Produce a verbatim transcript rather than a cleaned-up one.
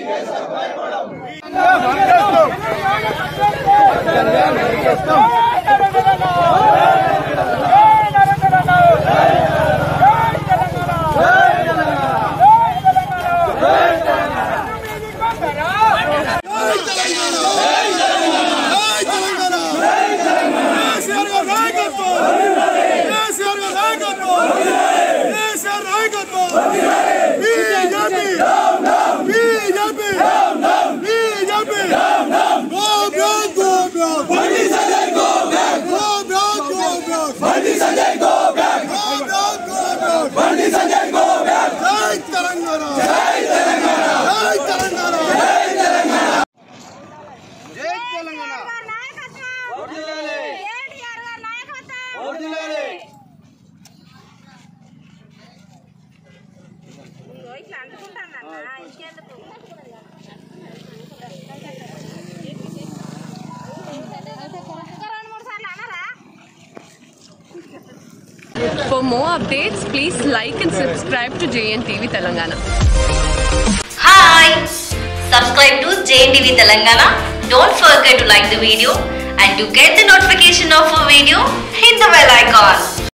For more updates, please like and subscribe to J N T V Telangana. Hi! Subscribe to J N T V Telangana. Don't forget to like the video and to get the notification of a video, hit the bell icon.